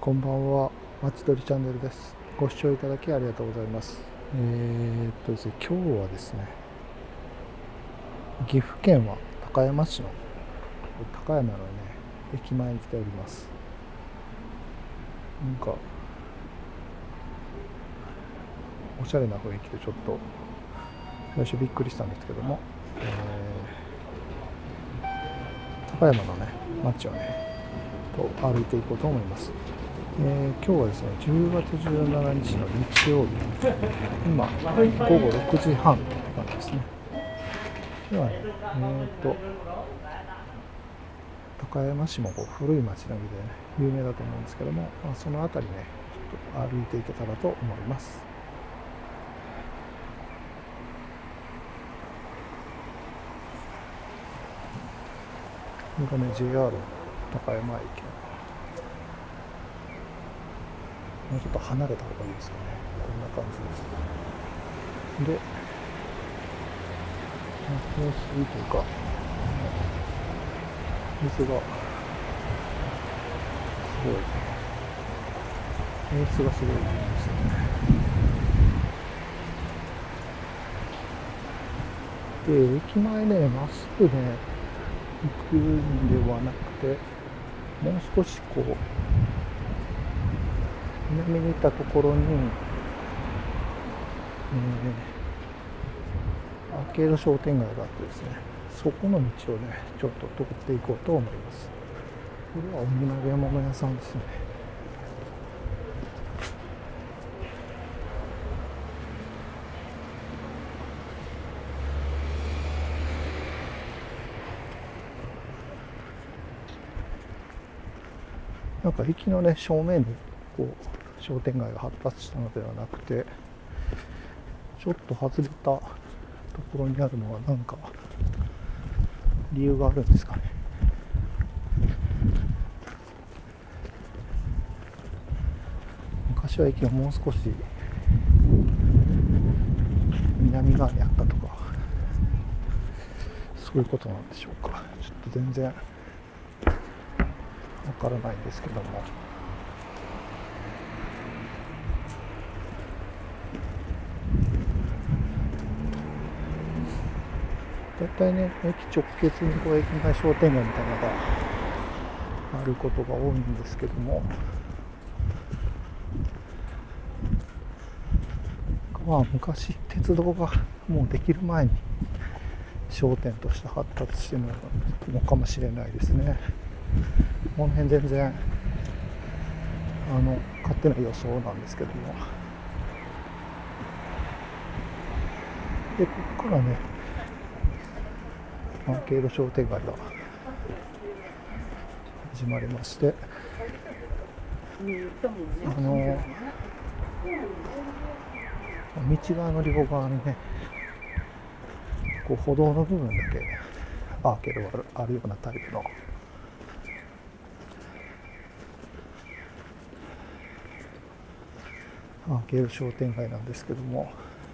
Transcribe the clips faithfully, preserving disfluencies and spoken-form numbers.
こんばんは、まちどりチャンネルです。ご視聴いただきありがとうございます。えー、っとですね、今日はですね、岐阜県は高山市の高山のね、駅前に来ております。なんか、おしゃれな雰囲気でちょっと、最初びっくりしたんですけども、えー、高山のね、街をね、と歩いていこうと思います。えー、今日はですね、じゅうがつじゅうしちにちの日曜日、今、ごごろくじはんなんですね。ではね、えーと、高山市もこう古い町並みで、ね、有名だと思うんですけども、まあ、その辺りね、ちょっと歩いていけたらと思います。これがね、ジェイアール 高山駅。もうちょっと離れた方がいいですかね。こんな感じです。で、放水というか、水が、すごい、演出がすごいいいんですよね。で、駅前ね、まっすぐね、行くんではなくて、もう少しこう、南に行ったところに、えー、アーケード商店街があってですね、そこの道をね、ちょっと通っていこうと思います。これはお土産物屋さんですね。なんか駅のね、正面にこう商店街が発達したのではなくて、ちょっと外れたところにあるのは何か理由があるんですかね。昔は駅がもう少し南側にあったとか、そういうことなんでしょうか。ちょっと全然わからないんですけども。大体ね、駅直結にこう駅前商店街みたいなのがあることが多いんですけども、まあ昔鉄道がもうできる前に商店として発達してるのかもしれないですね。この辺全然あの勝手な予想なんですけども、でここからね、アーケード商店街が始まりまして、あの道側の両側にね、こう歩道の部分だけアーケードがあるようなタイプのアーケード商店街なんですけども、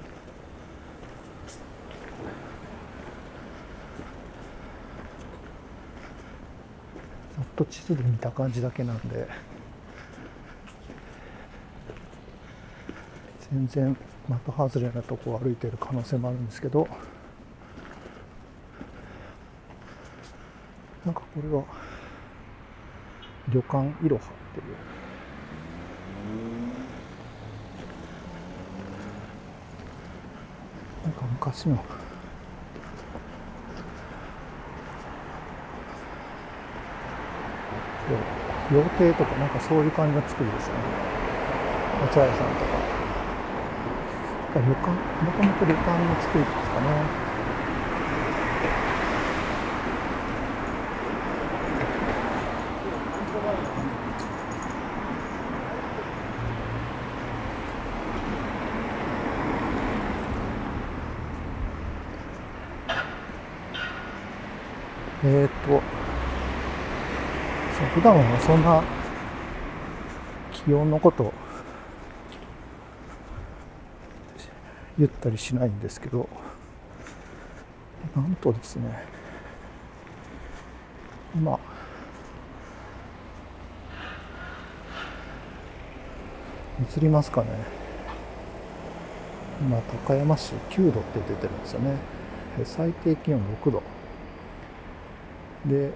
ざっと地図で見た感じだけなんで全然的外れなとこを歩いている可能性もあるんですけど、なんかこれは旅館いろはっていうなんか昔の料亭とかなんかそういう感じの作りですよね。お茶屋さんとか旅館、もともと旅館の作りですかね。えーっとそう普段はそんな気温のこと言ったりしないんですけど、なんとですね、今映りますかね。今高山市きゅうどって出てるんですよね。最低気温ろくどで、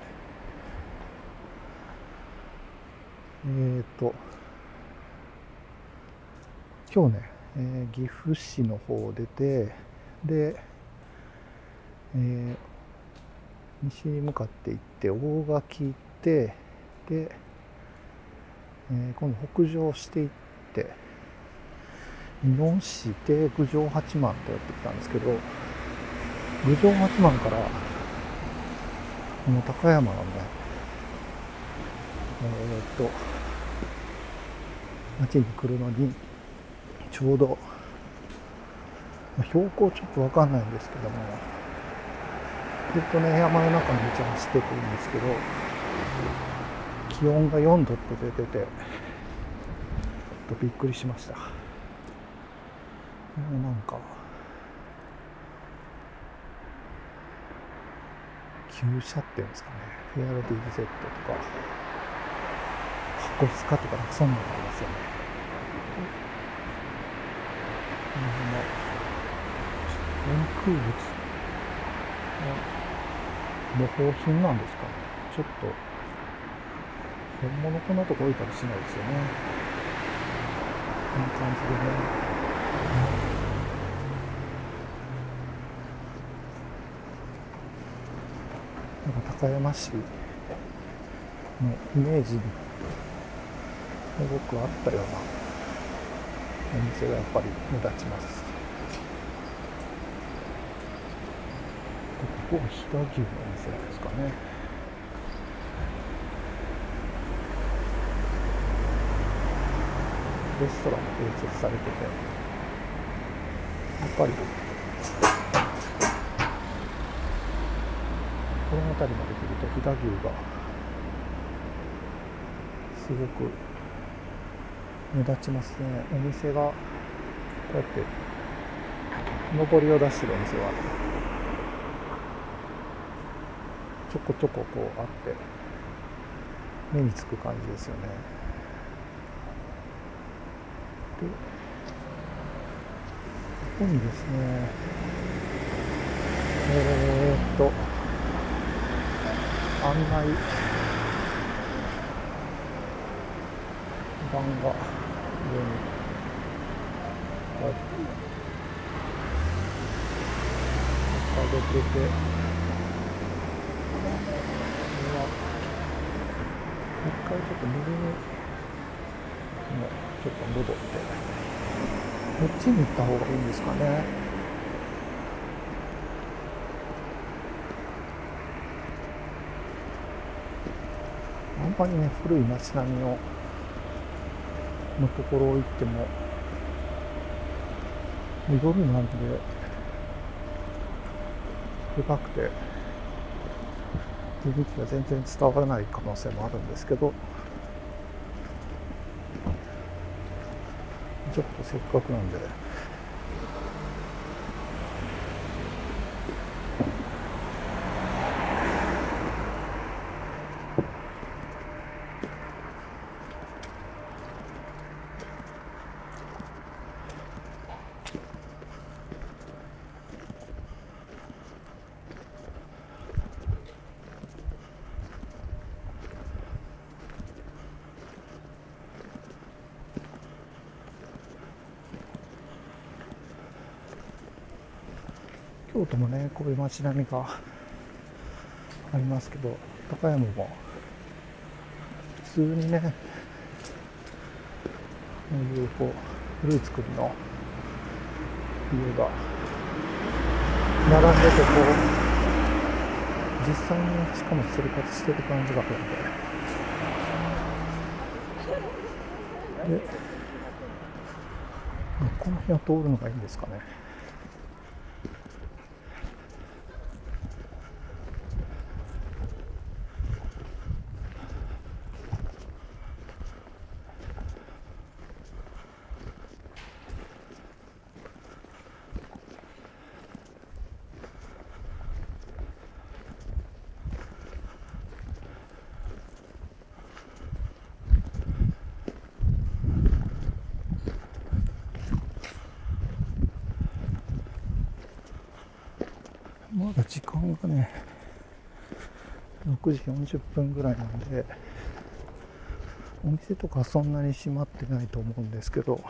えーと今日ね、えー、岐阜市の方出て、で、えー、西に向かって行って大垣行って、で、えー、今度北上していって美濃市で郡上八幡とやってきたんですけど、郡上八幡からこの高山のね、えー、っと町に来るのにちょうど標高ちょっと分かんないんですけども、ずっとね山の中の道走ってくるんですけど、気温がよんどって出ててとびっくりしました。なんか旧車っていうんですかね、フェアロディーズ Z とか箱スカとかそんなのありますよね。この辺の原空物の模倣品なんですかね。ちょっと本物こんなとこ置いたりしないですよね。こんな感じでね。なんか高山市のイメージにすごくあったようなお店がやっぱり目立ちます。ここは飛騨牛のお店なんですかね。レストランも併設されてて、やっぱりこの辺りまで来ると飛騨牛がすごく目立ちますね。お店がこうやって上りを出してるお店はちょこちょここうあって目につく感じですよね。で、ここにですね、えー、っと案内板が上に掲げてて、一回ちょっと右にちょっと戻ってこっちに行った方がいいんですかね。あんまりね古い街並みののところを行っても夜なんで暗くて響きが全然伝わらない可能性もあるんですけど、ちょっとせっかくなんで京都もねこういう街並みがありますけど、高山も普通にねこういうこう古い作りの家が並んでて、こう実際にしかも生活してる感じがあるんで、でこの辺を通るのがいいんですかね。 時間がねろくじよんじゅっぷんぐらいなんで、お店とかそんなに閉まってないと思うんですけど、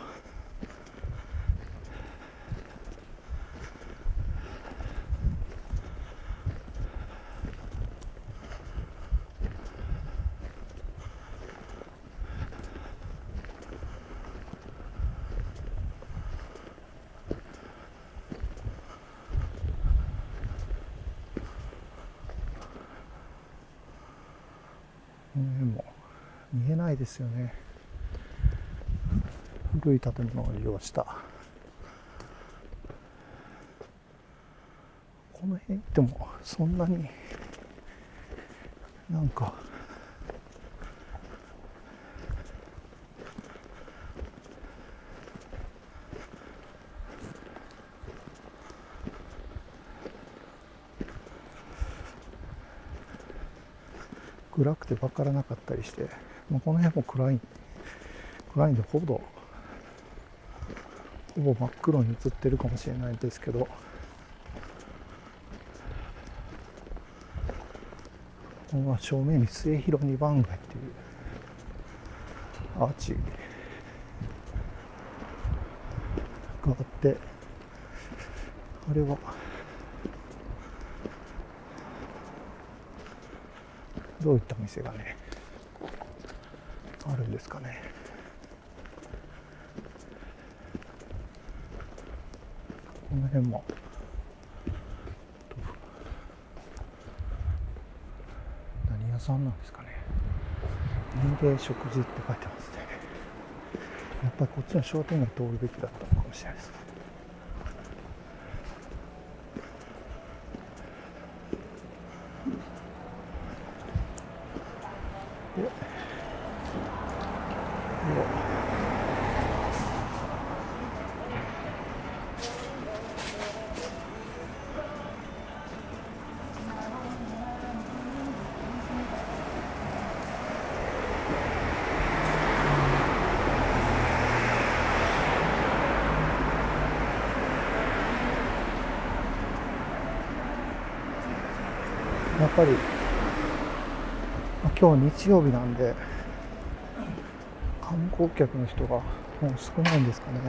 この辺も見えないですよね。古い建物を利用した、この辺ってもそんなになんか暗くて分からなかったりして、まあ、この辺も暗い暗いんでほぼほぼ真っ黒に映ってるかもしれないですけど、ここは正面に末広二番街っていうアーチがあって、あれはどういった店がねあるんですかね。この辺も何屋さんなんですかね。人間食事って書いてますね。やっぱりこっちの商店街通るべきだったのかもしれないですね。やっぱり今日日曜日なんで観光客の人がもう少ないんですかね。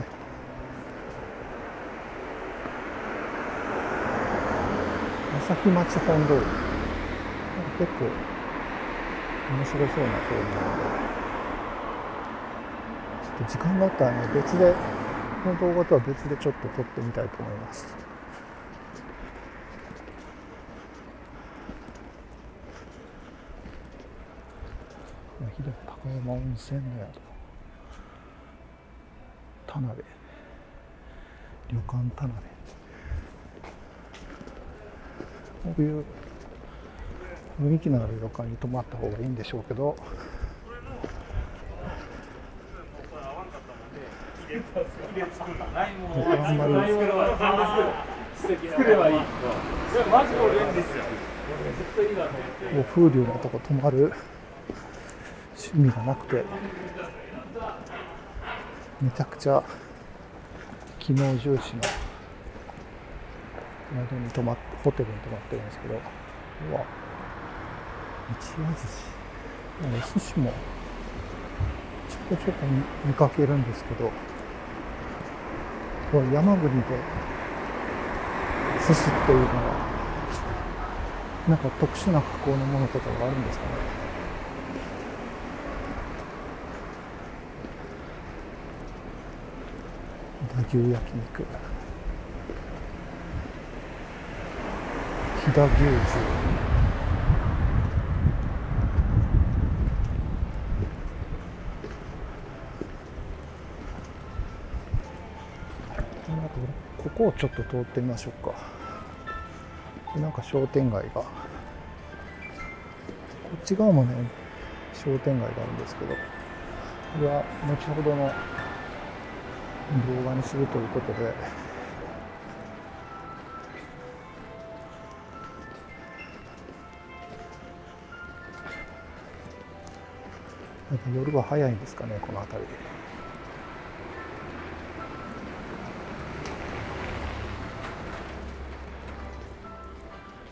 朝日町本通り、結構面白そうな通りなので、ちょっと時間があったらね、別でこの動画とは別でちょっと撮ってみたいと思います。飛騨高山温泉の宿、田辺旅館田辺、こういう雰囲気のある旅館に泊まった方がいいんでしょうけど、あんまり風流なとこ泊まる趣味がなくて、めちゃくちゃ機能重視の宿に泊まってホテルに泊まってるんですけど、うわ、一夜寿司、お寿司もちょこちょこ見かけるんですけど、これ山国で寿司っていうのはなんか特殊な加工のものとかがあるんですかね。飛騨牛焼肉、飛騨牛重、ここをちょっと通ってみましょうか。なんか商店街が、こっち側もね商店街があるんですけど、これは後ほどの動画にするということで、やっぱ夜は早いんですかね、この辺り。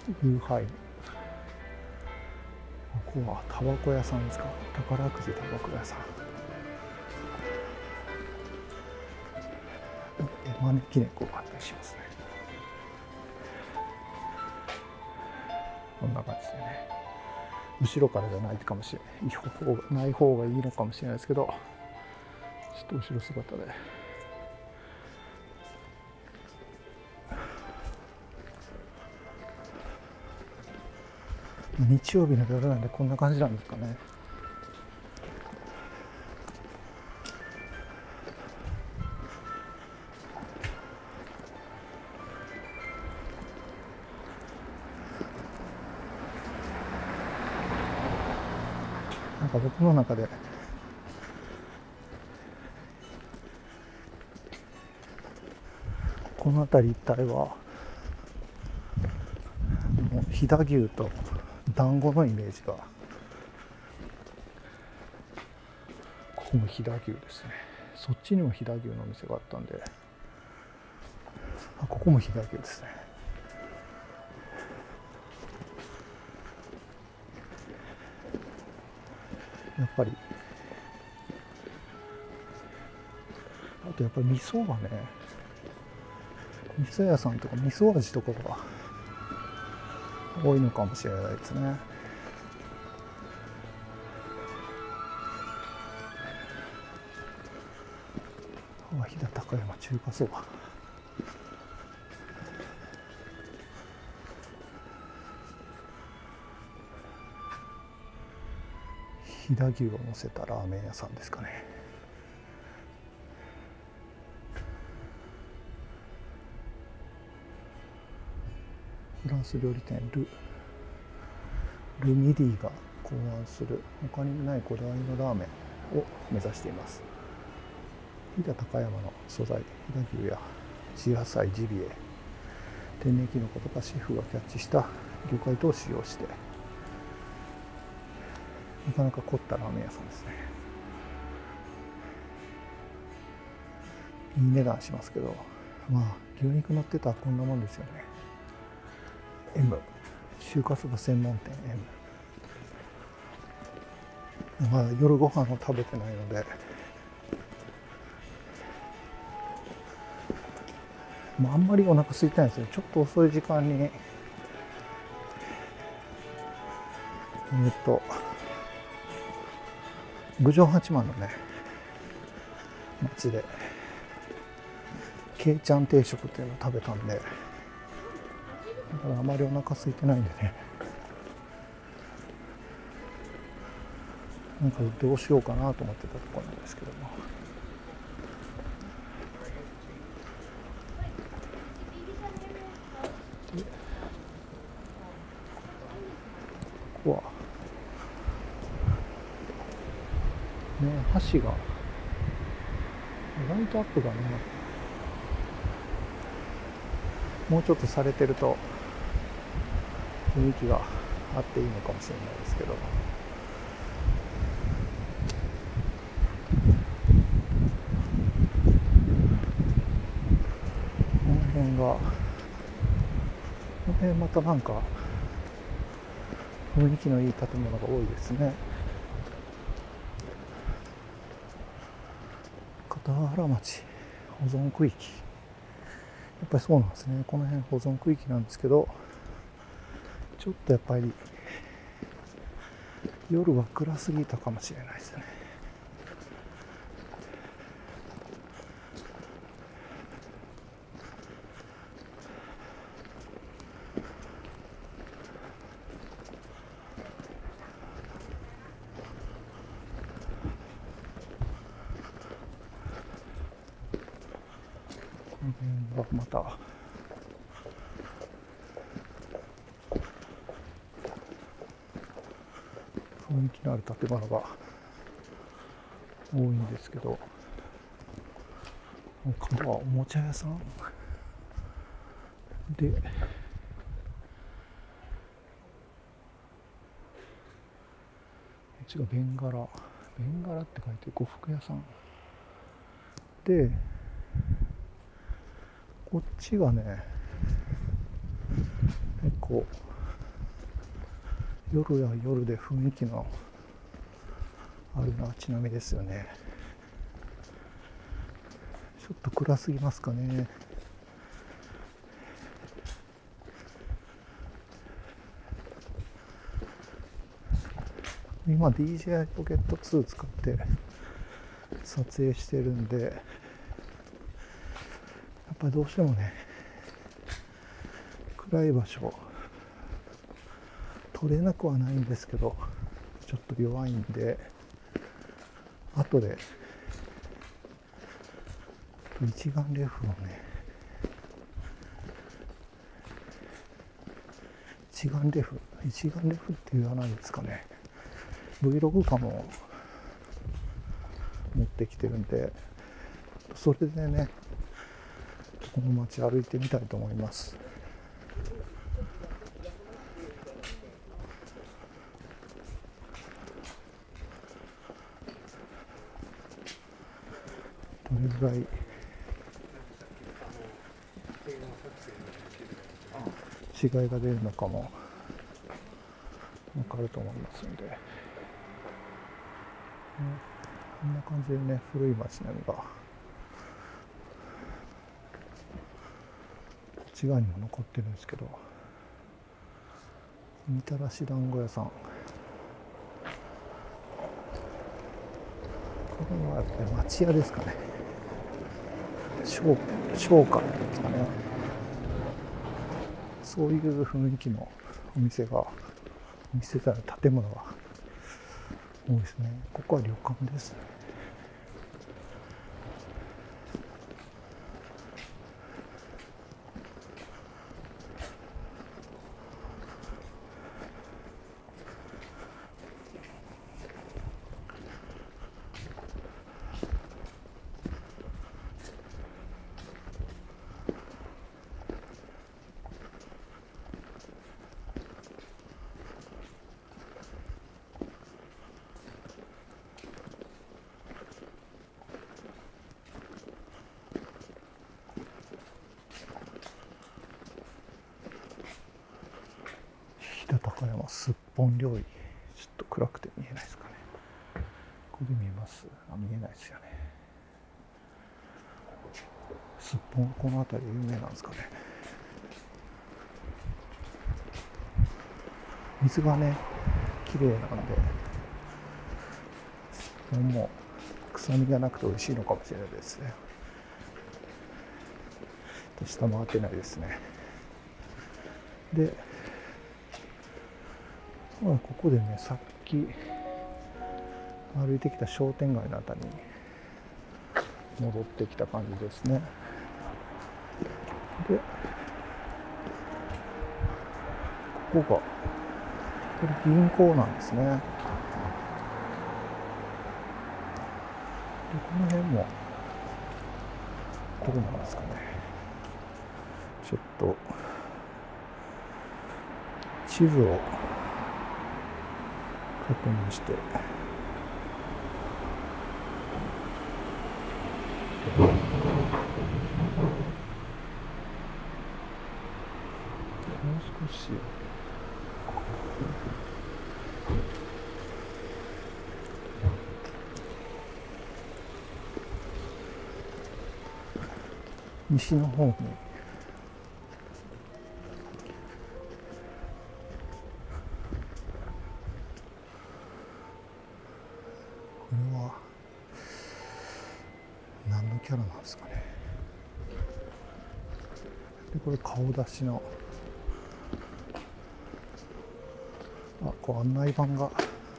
ユーハイ。ここはタバコ屋さんですか。宝くじタバコ屋さん。え招き猫があったりしますね。こんな感じでね、後ろからじゃないかもしれない、ない方がいいのかもしれないですけど、ちょっと後ろ姿で。日曜日の夜なんでこんな感じなんですかね。なんか僕の中でこの辺り一帯はもう飛騨牛と団子のイメージが。ここも飛騨牛ですね。そっちにも飛騨牛のお店があったんで、あ、ここも飛騨牛ですね。やっぱりあとやっぱり味噌がね、味噌屋さんとか味噌味とかが多いのかもしれないですね。飛騨高山中華そば。飛騨牛を乗せたラーメン屋さんですかね。フランス料理店ルルミディが考案する他にないこだわりのラーメンを目指しています。飛騨高山の素材、飛騨牛や地野菜、ジビエ、天然キノコとかシェフがキャッチした魚介等を使用して、なかなか凝ったラーメン屋さんですね。いい値段しますけど、まあ牛肉乗ってたらこんなもんですよね。 M 中華そば専門店 M。 まだ夜ご飯を食べてないので、まあ、あんまりお腹空いてないんですよ。ちょっと遅い時間にえっと郡上八幡のね町でけいちゃん定食っていうのを食べたんで、だからあまりお腹空いてないんでね、なんかどうしようかなと思ってたところなんですけども。ここはね、橋がライトアップがねもうちょっとされてると雰囲気があっていいのかもしれないですけど、この辺がこの辺またなんか雰囲気のいい建物が多いですね。片原町保存区域、やっぱりそうなんですね。この辺保存区域なんですけど、ちょっとやっぱり夜は暗すぎたかもしれないですね。この辺がまた雰囲気のある建物が多いんですけど、他はおもちゃ屋さんで、こっちがベンガラ、ベンガラって書いて呉服屋さんで、こっちがね結構夜は夜で雰囲気のある街並みですよね。ちょっと暗すぎますかね。今 ディージェーアイ ポケットツー使って撮影してるんで、やっぱりどうしてもね、暗い場所撮れなくはないんですけど、ちょっと弱いんで、後で一眼レフをね、一眼レフ一眼レフって言わないですかね、 Vlog カムを持ってきてるんで、それでねこの街歩いてみたいと思います。どれぐらい違いが出るのかも分かると思いますので、ね、こんな感じでね、古い街並みがこっち側にも残ってるんですけど、みたらし団子屋さん、これはやっぱり町屋ですかね、商商家ですかね、そういう雰囲気のお店が、お店じゃない建物が多いですね。ここは旅館ですね。飛騨高山すっぽん料理、ちょっと暗くて見えないですかね。ここで見えます？あ、見えないですよね。すっぽん、この辺り有名なんですかね。水がね綺麗なんで、すっぽんも臭みがなくて美味しいのかもしれないですね。下回ってないですね。で、まあ、ここでね、さっき歩いてきた商店街のあたりに戻ってきた感じですね。で、ここが、これ銀行なんですね。で、この辺もどうなんですかね。ちょっと地図を確認して、もう少し西の方にこれは何のキャラなんですかね。で、これ顔出しの、あ、こう案内板が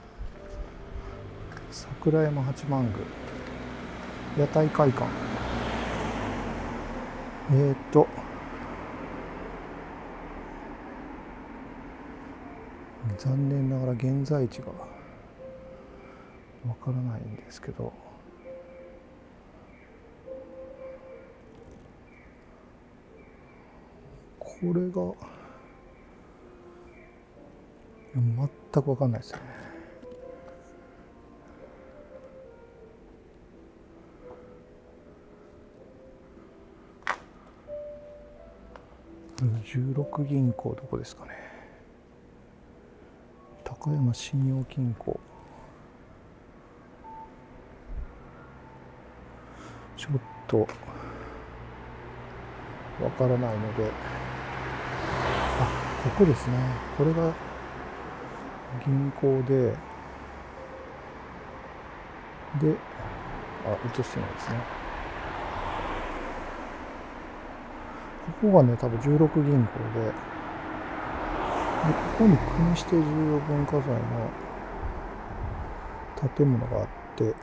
桜山八幡宮屋台会館、えーと残念ながら現在地がわからないんですけど、これが全くわかんないですよね。じゅうろく銀行どこですかね。 高山信用金庫、ちょっとわからないので、あ、ここですね。これが銀行で、で、あ、映してないですね。ここがね、多分じゅうろく銀行で、でここに国指定重要文化財の建物があって、で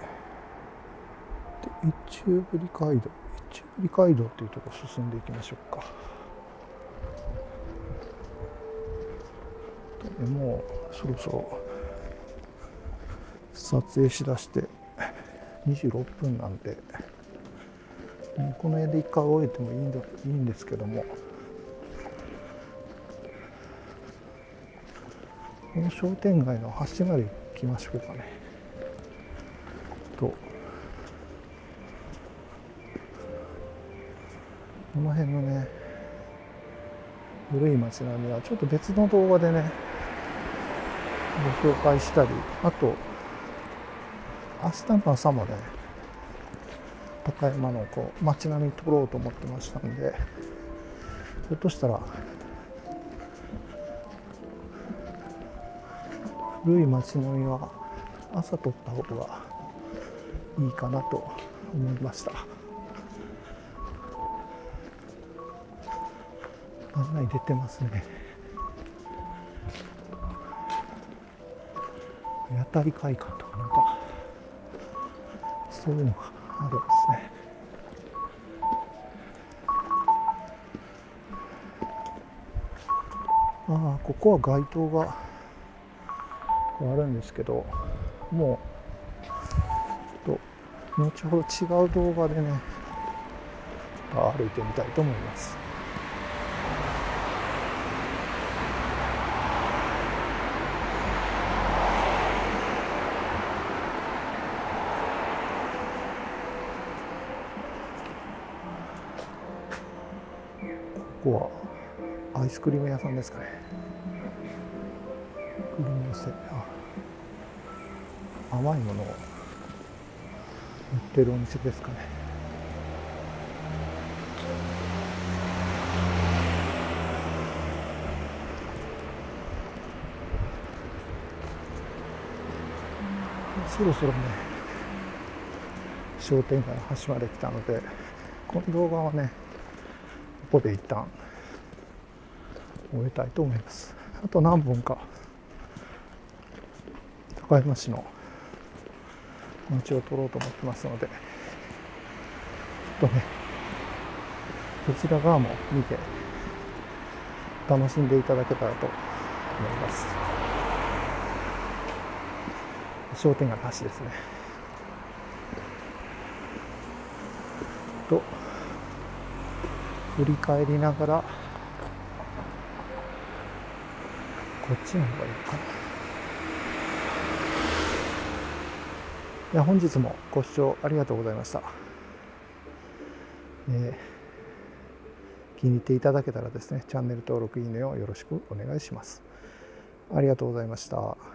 一中ぶり街道、一中ぶり街道っていうところ進んでいきましょうか。でもうそろそろ撮影しだしてにじゅうろっぷんなんで、この辺で一回終えてもいいんだ、いいんですけども、この商店街の端まで行きましょうかね。とこの辺のね、古い街並みはちょっと別の動画でねご紹介したり、あと明日の朝まで高山のこう街並み撮ろうと思ってましたんで、ひょっとしたら古い街並みは朝撮った方がいいかなと思いました。案内出てますね。屋台会館とかなんかそういうのがあるんですね。ああ、ここは街灯があるんですけど、もうちょっと後ほど違う動画でね歩いてみたいと思います。ここはアイスクリーム屋さんですかね。クリームセあ甘いものを売ってるお店ですかね。そろそろね商店街の端まで来たので、この動画はねここで一旦終えたいと思います。あと何本か高山市の街を撮ろうと思ってますので、ちょっとねこちら側も見て楽しんでいただけたらと思います。商店街の端ですね。と振り返りながらこっちの方がいいかな。いや、本日もご視聴ありがとうございました。えー、気に入っていただけたらですね、チャンネル登録、いいねをよろしくお願いします。ありがとうございました。